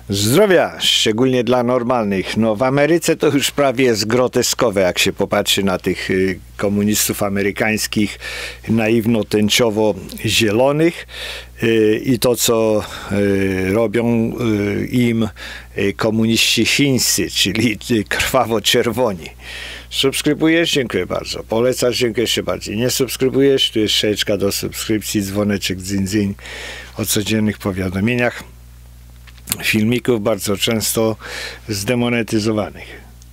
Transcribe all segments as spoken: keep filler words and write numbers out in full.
Zdrowia, szczególnie dla normalnych. No w Ameryce to już prawie jest groteskowe, jak się popatrzy na tych y, komunistów amerykańskich, naiwno-tęczowo-zielonych y, i to, co y, robią y, im y, komuniści chińscy, czyli y, krwawo-czerwoni. Subskrybujesz? Dziękuję bardzo. Polecasz? Dziękuję jeszcze bardziej. Nie subskrybujesz? Tu jest strzałeczka do subskrypcji, dzwoneczek, dzyń, dzyń o codziennych powiadomieniach. Filmików bardzo często zdemonetyzowanych.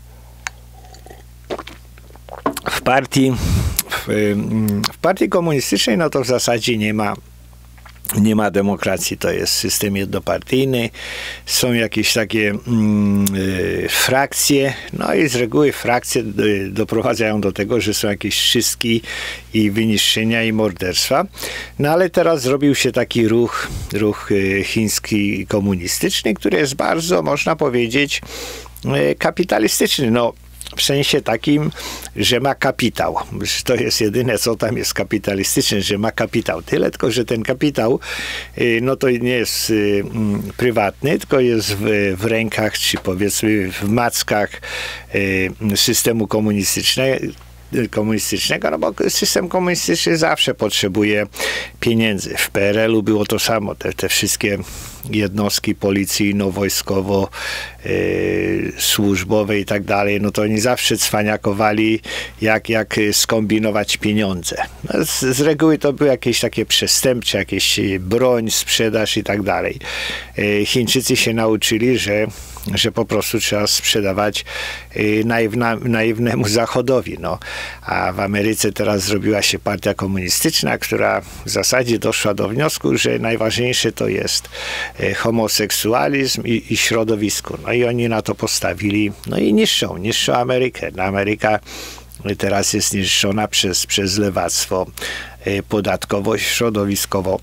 W partii, w, w partii komunistycznej no to w zasadzie nie ma nie ma demokracji, to jest system jednopartyjny, są jakieś takie mm, y, frakcje, no i z reguły frakcje y, doprowadzają do tego, że są jakieś czystki i wyniszczenia i morderstwa. No ale teraz zrobił się taki ruch, ruch y, chiński komunistyczny, który jest bardzo, można powiedzieć, y, kapitalistyczny. No, w sensie takim, że ma kapitał. To jest jedyne, co tam jest kapitalistyczne, że ma kapitał. Tyle tylko, że ten kapitał, no to nie jest prywatny, tylko jest w, w rękach, czy powiedzmy w mackach systemu komunistycznego, komunistycznego, no bo system komunistyczny zawsze potrzebuje pieniędzy. W P R L-u było to samo. Te, te wszystkie jednostki policyjno-wojskowo, yy, służbowe i tak dalej, no to oni zawsze cwaniakowali, jak, jak skombinować pieniądze. No z, z reguły to były jakieś takie przestępcze, jakieś broń, sprzedaż i tak dalej. Yy, Chińczycy się nauczyli, że że po prostu trzeba sprzedawać yy, naiwna, naiwnemu Zachodowi. No. A w Ameryce teraz zrobiła się partia komunistyczna, która w zasadzie doszła do wniosku, że najważniejsze to jest yy, homoseksualizm i, i środowisko. No i oni na to postawili, no i niszczą, niszczą Amerykę. No, Ameryka teraz jest niszczona przez, przez lewactwo yy, podatkowo, środowiskowo,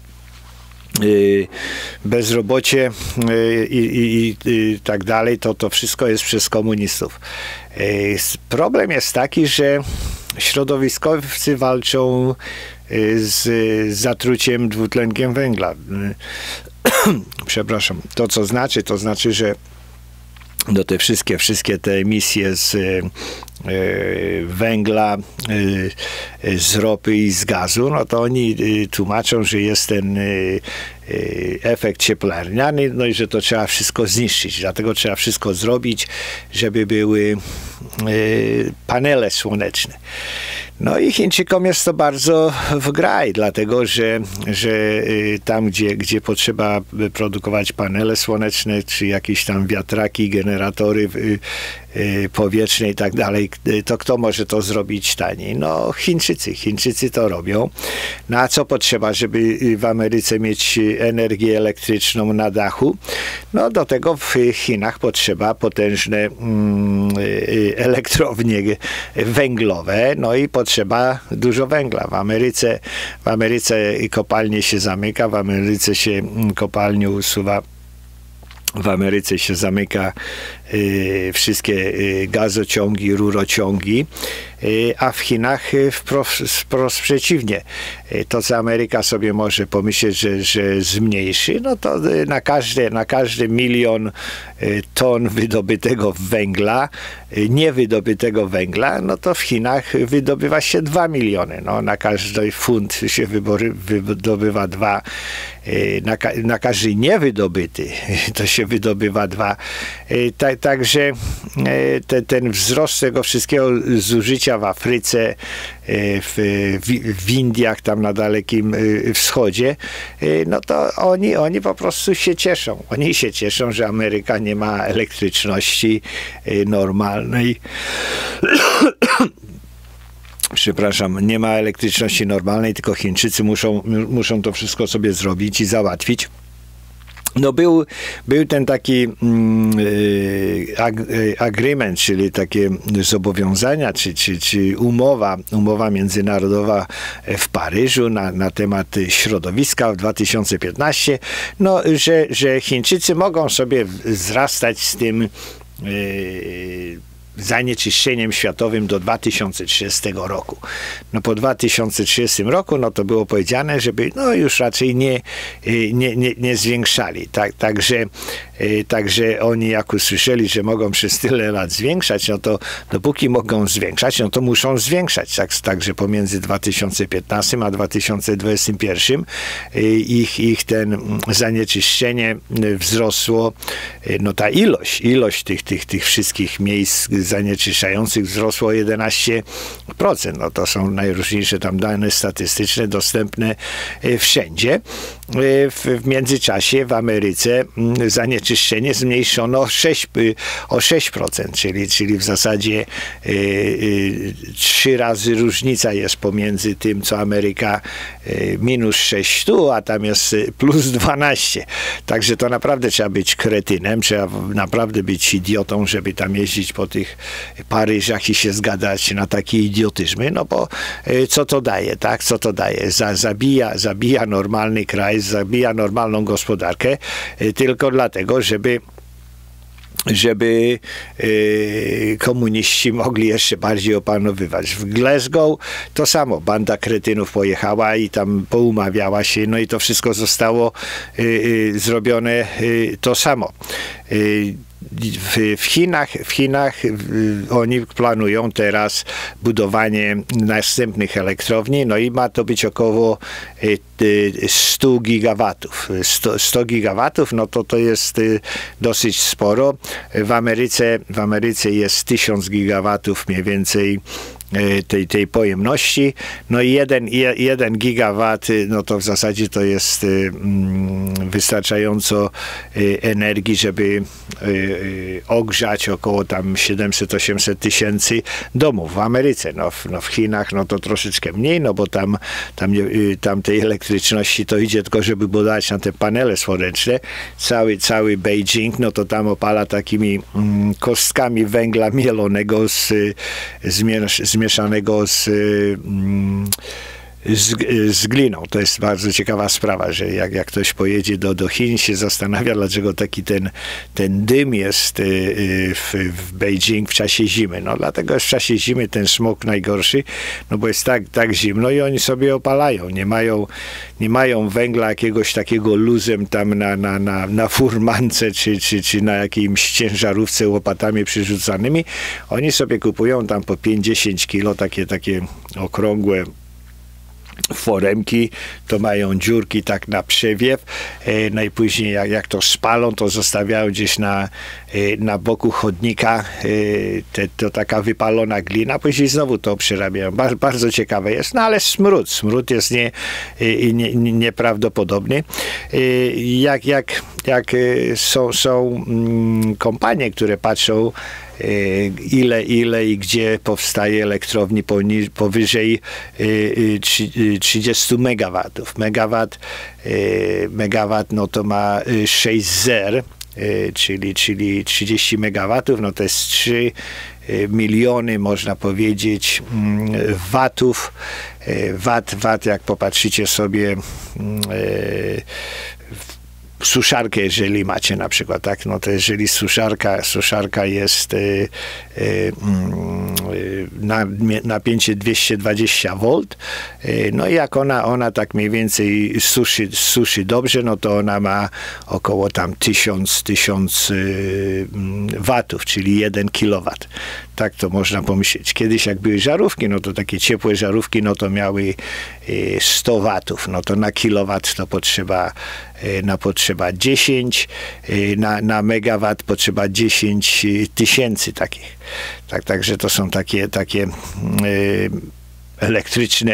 bezrobocie i, i, i tak dalej, to to wszystko jest przez komunistów. Problem jest taki, że środowiskowcy walczą z zatruciem dwutlenkiem węgla. Przepraszam. To co znaczy? To znaczy, że do te wszystkie, wszystkie te emisje z węgla, z ropy i z gazu, no to oni tłumaczą, że jest ten efekt cieplarniany, no i że to trzeba wszystko zniszczyć. Dlatego trzeba wszystko zrobić, żeby były panele słoneczne. No i Chińczykom jest to bardzo w graj, dlatego że, że tam, gdzie, gdzie potrzeba produkować panele słoneczne, czy jakieś tam wiatraki, generatory powietrzne i tak dalej, to kto może to zrobić taniej? No Chińczycy. Chińczycy to robią. No a co potrzeba, żeby w Ameryce mieć energię elektryczną na dachu? No do tego w Chinach potrzeba potężne mm, elektrownie węglowe, no i potrzeba dużo węgla. W Ameryce, w Ameryce kopalnie się zamyka, w Ameryce się kopalnie usuwa, w Ameryce się zamyka y, wszystkie y, gazociągi, rurociągi, y, a w Chinach wprost, wprost przeciwnie. Y, to, co Ameryka sobie może pomyśleć, że, że zmniejszy, no to y, na, każde, na każdy milion y, ton wydobytego węgla, y, niewydobytego węgla, no to w Chinach wydobywa się dwa miliony. No, na każdy funt się wybory, wydobywa dwa. Y, na, na każdy niewydobyty to się wydobywa dwa. Y, tak, także te, ten wzrost tego wszystkiego zużycia w Afryce, w, w, w Indiach, tam na Dalekim Wschodzie, no to oni, oni po prostu się cieszą. Oni się cieszą, że Ameryka nie ma elektryczności normalnej. Przepraszam, nie ma elektryczności normalnej, tylko Chińczycy muszą, muszą to wszystko sobie zrobić i załatwić. No był, był ten taki mm, ag, agreement, czyli takie zobowiązania, czy, czy, czy umowa, umowa międzynarodowa w Paryżu na, na temat środowiska w dwa tysiące piętnastym, no, że, że Chińczycy mogą sobie wzrastać z tym yy, zanieczyszczeniem światowym do dwa tysiące trzydziestego roku. No po dwa tysiące trzydziestym roku, no to było powiedziane, żeby no już raczej nie, nie, nie, nie zwiększali. Tak, także, także oni jak usłyszeli, że mogą przez tyle lat zwiększać, no to dopóki mogą zwiększać, no to muszą zwiększać. Tak, także pomiędzy dwa tysiące piętnastym a dwa tysiące dwudziestym pierwszym ich, ich ten zanieczyszczenie wzrosło, no ta ilość, ilość tych, tych, tych wszystkich miejsc zanieczyszczających wzrosło o jedenaście procent. No to są najróżniejsze tam dane statystyczne dostępne wszędzie. W, w międzyczasie w Ameryce zanieczyszczenie zmniejszono o sześć, o sześć procent, czyli, czyli w zasadzie y, y, trzy razy różnica jest pomiędzy tym, co Ameryka y, minus sześć tu, a tam jest plus dwanaście. Także to naprawdę trzeba być kretynem, trzeba naprawdę być idiotą, żeby tam jeździć po tych Paryżach i się zgadzać na takie idiotyzmy, no bo y, co to daje, tak? Co to daje? Za, zabija, zabija normalny kraj, zabija normalną gospodarkę, y, tylko dlatego, żeby żeby y, komuniści mogli jeszcze bardziej opanowywać. W Glasgow to samo. Banda kretynów pojechała i tam poumawiała się, no i to wszystko zostało y, y, zrobione y, to samo. Y, W, w Chinach, w Chinach oni planują teraz budowanie następnych elektrowni, no i ma to być około sto gigawatów. sto gigawatów, no to to jest dosyć sporo. W Ameryce, w Ameryce jest tysiąc gigawatów mniej więcej tej, tej pojemności. No i jeden, jeden gigawat, no to w zasadzie to jest mm, wystarczająco energii, żeby y, ogrzać około tam siedemset osiemset tysięcy domów w Ameryce. No w, no w Chinach no to troszeczkę mniej, no bo tam, tam, tam tej elektryczności to idzie tylko, żeby budować na te panele słoneczne. Cały, cały Beijing, no to tam opala takimi mm, kostkami węgla mielonego z, z, z zmieszanego z, z, z gliną. To jest bardzo ciekawa sprawa, że jak, jak ktoś pojedzie do, do Chin, się zastanawia, dlaczego taki ten, ten dym jest w, w Beijing w czasie zimy. No dlatego jest w czasie zimy ten smog najgorszy, no bo jest tak, tak zimno i oni sobie opalają. Nie mają, nie mają węgla jakiegoś takiego luzem tam na, na, na, na furmance czy, czy, czy na jakimś ciężarówce łopatami przyrzucanymi. Oni sobie kupują tam po pięć dziesięć kilo takie, takie okrągłe foremki, to mają dziurki tak na przewiew, e, no i później jak, jak to spalą, to zostawiają gdzieś na, e, na boku chodnika e, te, to taka wypalona glina, później znowu to przerabiają. Bar, bardzo ciekawe jest, no ale smród, smród jest nie, e, nie, nie, nieprawdopodobny. E, jak jak, jak e, są, są mm, kompanie, które patrzą ile, ile i gdzie powstaje elektrowni powyżej trzydziestu megawatów. Megawat, megawat no to ma sześć zer, czyli, czyli trzydzieści megawatów, no to jest trzy miliony, można powiedzieć, watów. Wat, wat, jak popatrzycie sobie suszarkę, jeżeli macie na przykład, tak, no to jeżeli suszarka, suszarka jest y, y, y, na napięcie dwieście dwadzieścia wolt, y, no i jak ona, ona tak mniej więcej suszy, suszy dobrze, no to ona ma około tam tysiąc, tysiąc y, watów, czyli jeden kilowat. Tak to można pomyśleć. Kiedyś jak były żarówki, no to takie ciepłe żarówki, no to miały sto watów, no to na kilowat to potrzeba na potrzeba dziesięć, na, na megawat potrzeba dziesięć tysięcy takich. Tak, także to są takie, takie elektryczne,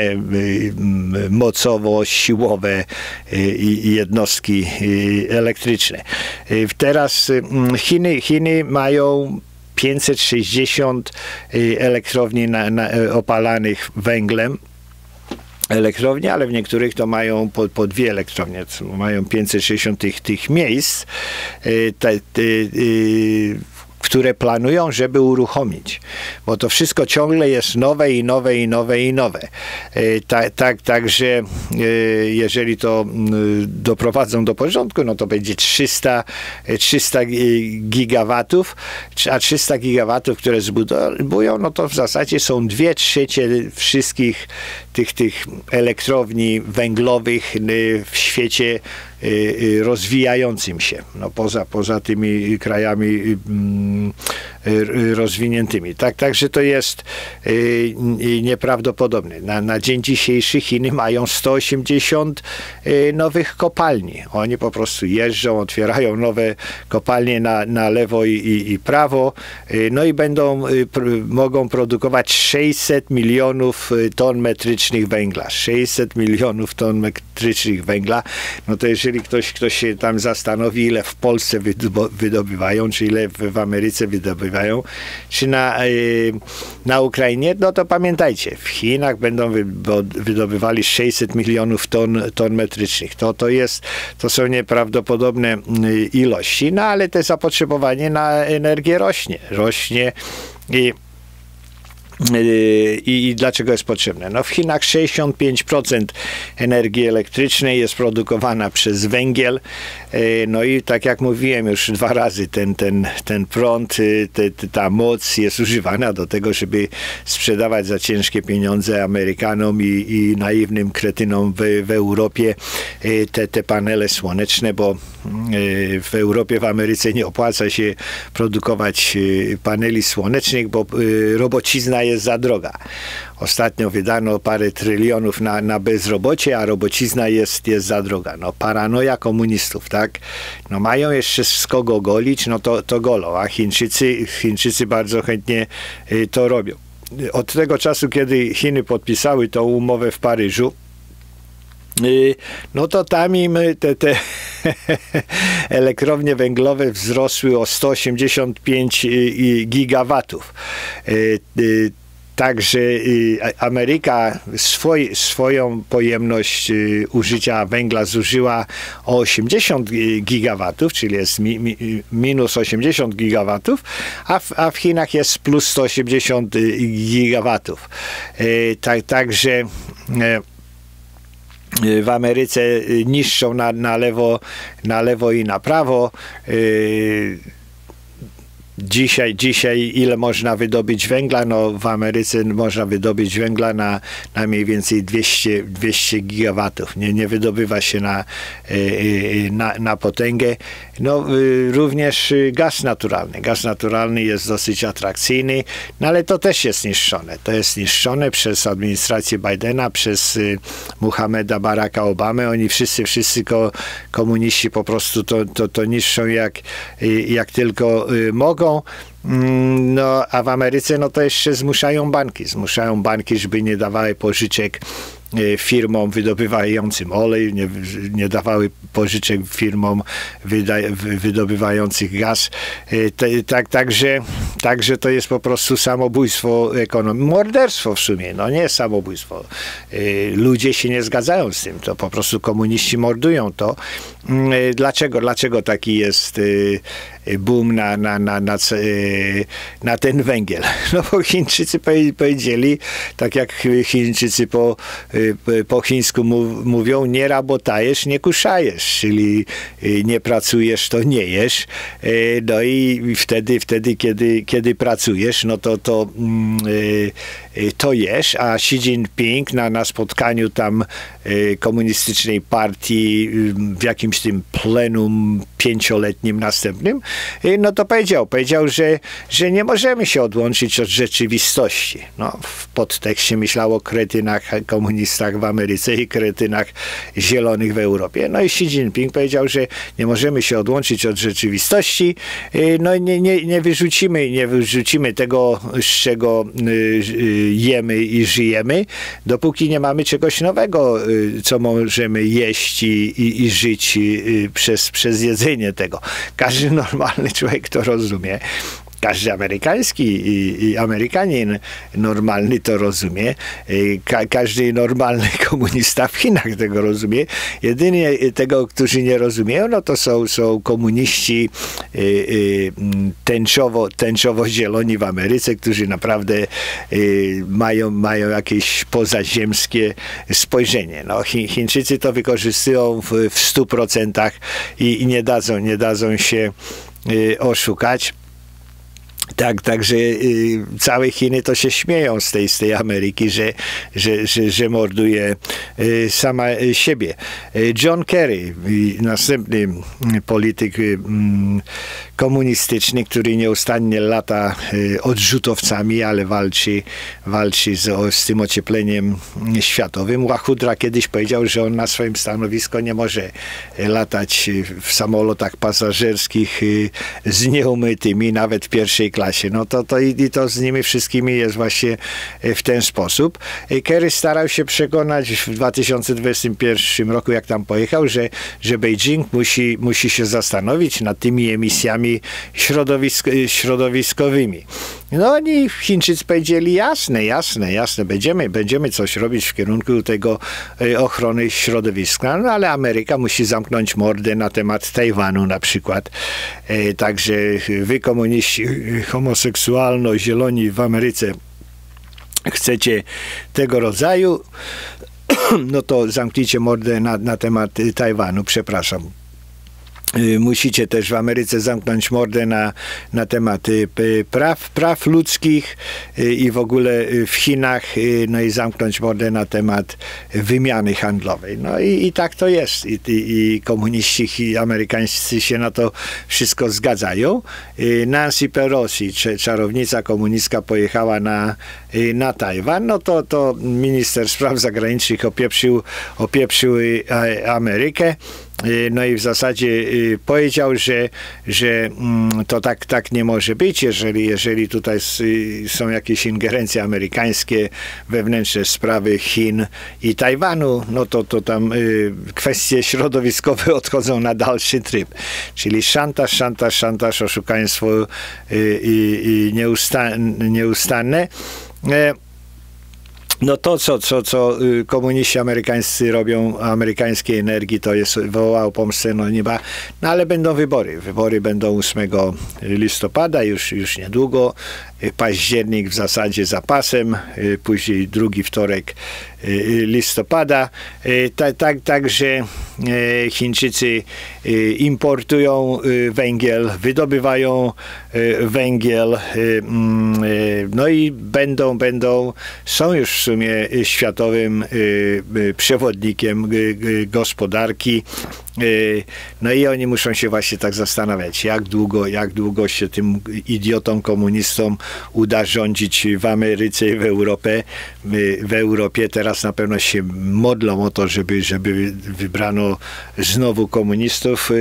mocowo-siłowe jednostki elektryczne. Teraz Chiny, Chiny mają pięćset sześćdziesiąt elektrowni na, na, opalanych węglem. Elektrownie, ale w niektórych to mają po, po dwie elektrownie, mają pięćset sześćdziesiąt tych, tych miejsc. Te, te, które planują, żeby uruchomić. Bo to wszystko ciągle jest nowe i nowe i nowe i nowe. Tak, tak, także jeżeli to doprowadzą do porządku, no to będzie trzysta, trzysta gigawatów, a trzysta gigawatów, które zbudują, no to w zasadzie są dwie trzecie wszystkich tych, tych elektrowni węglowych w świecie rozwijającym się, no poza, poza tymi krajami rozwiniętymi. Tak, także to jest nieprawdopodobne. Na, na dzień dzisiejszy Chiny mają sto osiemdziesiąt nowych kopalni. Oni po prostu jeżdżą, otwierają nowe kopalnie na, na lewo i, i, i prawo, no i będą, mogą produkować sześćset milionów ton metrycznych węgla. sześćset milionów ton metrycznych węgla, no to jeżeli ktoś, ktoś się tam zastanowi, ile w Polsce wydobywają, czy ile w, w Ameryce wydobywają, czy na, na Ukrainie, no to pamiętajcie, w Chinach będą wydobywali sześćset milionów ton, ton metrycznych. To, to, jest, to są nieprawdopodobne ilości, no ale to zapotrzebowanie na energię rośnie. Rośnie i I, I dlaczego jest potrzebne? No w Chinach sześćdziesiąt pięć procent energii elektrycznej jest produkowana przez węgiel. No i tak jak mówiłem już dwa razy, ten, ten, ten prąd, te, ta moc jest używana do tego, żeby sprzedawać za ciężkie pieniądze Amerykanom i, i naiwnym kretynom w, w Europie te, te panele słoneczne, bo w Europie, w Ameryce nie opłaca się produkować paneli słonecznych, bo robocizna jest za droga. Ostatnio wydano parę trylionów na, na bezrobocie, a robocizna jest, jest za droga. No paranoja komunistów, tak? No mają jeszcze z kogo golić, no to, to golą, a Chińczycy, Chińczycy bardzo chętnie to robią. Od tego czasu, kiedy Chiny podpisały tą umowę w Paryżu, no to tam im te, te elektrownie węglowe wzrosły o sto osiemdziesiąt pięć gigawatów. Także Ameryka swoj, swoją pojemność użycia węgla zużyła o osiemdziesiąt gigawatów, czyli jest mi, mi, minus osiemdziesiąt gigawatów, a w, a w Chinach jest plus sto osiemdziesiąt gigawatów. Tak, także w Ameryce niszczą na, na, lewo, na lewo i na prawo. Dzisiaj, dzisiaj ile można wydobyć węgla? No w Ameryce można wydobyć węgla na, na mniej więcej dwieście, dwieście gigawatów. Nie, nie wydobywa się na, na, na potęgę. No również gaz naturalny. Gaz naturalny jest dosyć atrakcyjny, no ale to też jest niszczone. To jest niszczone przez administrację Bidena, przez Muhammeda Baracka Obamy. Oni wszyscy, wszyscy ko, komuniści po prostu to, to, to niszczą jak, jak tylko mogą. No, a w Ameryce no to jeszcze zmuszają banki. Zmuszają banki, żeby nie dawały pożyczek firmom wydobywającym olej, nie, nie dawały pożyczek firmom wyda, wydobywających gaz. Te, tak, także, także to jest po prostu samobójstwo ekonomii. Morderstwo w sumie, no nie samobójstwo. Ludzie się nie zgadzają z tym, to po prostu komuniści mordują to. Dlaczego? Dlaczego taki jest boom na, na, na, na, na ten węgiel? No bo Chińczycy powiedzieli, tak jak Chińczycy po po chińsku mówią, nie rabotajesz, nie kuszajesz, czyli nie pracujesz, to nie jesz. No i wtedy, wtedy kiedy, kiedy pracujesz, no to, to, to jesz, a Xi Jinping na, na spotkaniu tam komunistycznej partii w jakimś tym plenum pięcioletnim następnym, no to powiedział, powiedział, że, że nie możemy się odłączyć od rzeczywistości. No, w podtekście myślał o kretynach komunistach w Ameryce i kretynach zielonych w Europie. No i Xi Jinping powiedział, że nie możemy się odłączyć od rzeczywistości, no i nie, nie, nie wyrzucimy, nie wyrzucimy tego, z czego jemy i żyjemy, dopóki nie mamy czegoś nowego, co możemy jeść i, i, i żyć przez, przez jedzenie tego. Każdy normalny człowiek to rozumie. każdy amerykański i, i Amerykanin normalny to rozumie. Ka każdy normalny komunista w Chinach tego rozumie. Jedynie tego, którzy nie rozumieją, no to są, są komuniści y, y, tęczowo, tęczowo-zieloni w Ameryce, którzy naprawdę y, mają, mają jakieś pozaziemskie spojrzenie. No, Chi Chińczycy to wykorzystują w, w stu procentach i, i nie dadzą, nie dadzą się y, oszukać. Tak, także y, całe Chiny to się śmieją z tej, z tej Ameryki, że, że, że, że morduje y, sama siebie. John Kerry, y, następny polityk y, komunistyczny, który nieustannie lata y, odrzutowcami, ale walczy, walczy z, o, z tym ociepleniem światowym. Łachudra kiedyś powiedział, że on na swoim stanowisku nie może latać w samolotach pasażerskich y, z nieumytymi, nawet w pierwszej klasie. No to, to i, i to z nimi wszystkimi jest właśnie w ten sposób. Kerry starał się przekonać w dwa tysiące dwudziestym pierwszym roku, jak tam pojechał, że, że Beijing musi, musi się zastanowić nad tymi emisjami środowisk, środowiskowymi. No oni Chińczycy powiedzieli, jasne, jasne, jasne, będziemy, będziemy coś robić w kierunku tego ochrony środowiska, no ale Ameryka musi zamknąć mordę na temat Tajwanu na przykład. E, także wy komuniści homoseksualno-zieloni w Ameryce chcecie tego rodzaju, no to zamknijcie mordę na, na temat Tajwanu, przepraszam. Musicie też w Ameryce zamknąć mordę na, na temat praw, praw ludzkich i w ogóle w Chinach, no i zamknąć mordę na temat wymiany handlowej. No i, i tak to jest. I, i, i komuniści amerykańscy się na to wszystko zgadzają. Nancy Pelosi, czarownica komunistka, pojechała na, na Tajwan, no to, to minister spraw zagranicznych opieprzył, opieprzył Amerykę. No i w zasadzie powiedział, że, że to tak, tak nie może być, jeżeli, jeżeli tutaj są jakieś ingerencje amerykańskie, wewnętrzne sprawy Chin i Tajwanu, no to, to tam kwestie środowiskowe odchodzą na dalszy tryb. Czyli szantaż, szantaż, szantaż, oszukaństwo i, i nieustanne. nieustanne. No to, co, co, co komuniści amerykańscy robią, amerykańskiej energii, to jest wołał pomstę, no nieba, no ale będą wybory. Wybory będą ósmego listopada, już, już niedługo. Październik w zasadzie za pasem, później drugi wtorek listopada. Tak, tak, także Chińczycy importują węgiel, wydobywają węgiel, no i będą, będą, są już w sumie światowym przewodnikiem gospodarki. No i oni muszą się właśnie tak zastanawiać, jak długo, jak długo się tym idiotom, komunistom uda rządzić w Ameryce i w Europie. W Europie teraz na pewno się modlą o to, żeby, żeby wybrano znowu komunistów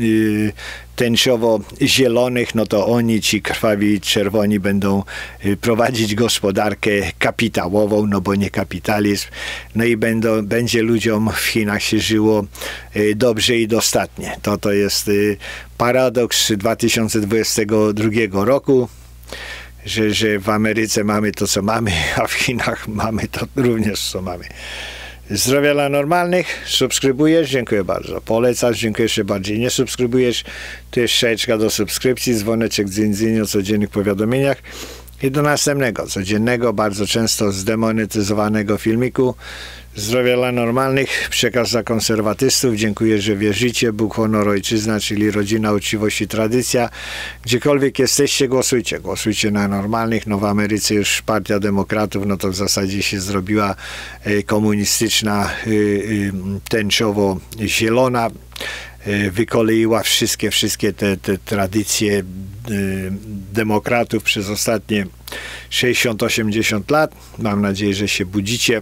tęczowo-zielonych, no to oni, ci krwawi czerwoni, będą prowadzić gospodarkę kapitałową, no bo nie kapitalizm. No i będą, będzie ludziom w Chinach się żyło dobrze i dostatnie. To, to jest paradoks dwa tysiące dwudziestego drugiego roku, że, że w Ameryce mamy to, co mamy, a w Chinach mamy to również, co mamy. Zdrowia dla normalnych, subskrybujesz, dziękuję bardzo. Polecasz, dziękuję jeszcze bardziej. Nie subskrybujesz, to jest strzałeczka do subskrypcji, dzwoneczek dzyń, dzyń o codziennych powiadomieniach. I do następnego, codziennego, bardzo często zdemonetyzowanego filmiku. Zdrowia dla normalnych, przekaz dla konserwatystów. Dziękuję, że wierzycie. Bóg, honor, ojczyzna, czyli rodzina, uczciwość i tradycja. Gdziekolwiek jesteście, głosujcie. Głosujcie na normalnych. No w Ameryce już partia demokratów, no to w zasadzie się zrobiła komunistyczna, tęczowo-zielona. Wykoleiła wszystkie, wszystkie te, te tradycje demokratów przez ostatnie sześćdziesiąt osiemdziesiąt lat. Mam nadzieję, że się budzicie.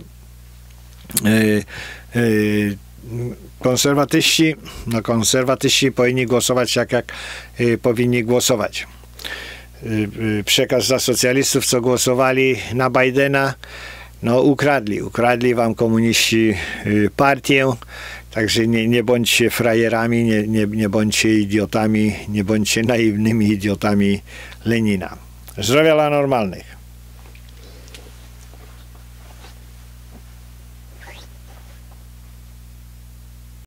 Konserwatyści, no konserwatyści powinni głosować jak, jak powinni głosować. Przekaz dla socjalistów, co głosowali na Bidena, no ukradli, ukradli wam komuniści partię. Także nie, nie bądźcie frajerami, nie, nie, nie bądźcie idiotami, nie bądźcie naiwnymi idiotami Lenina. Zdrowia dla normalnych.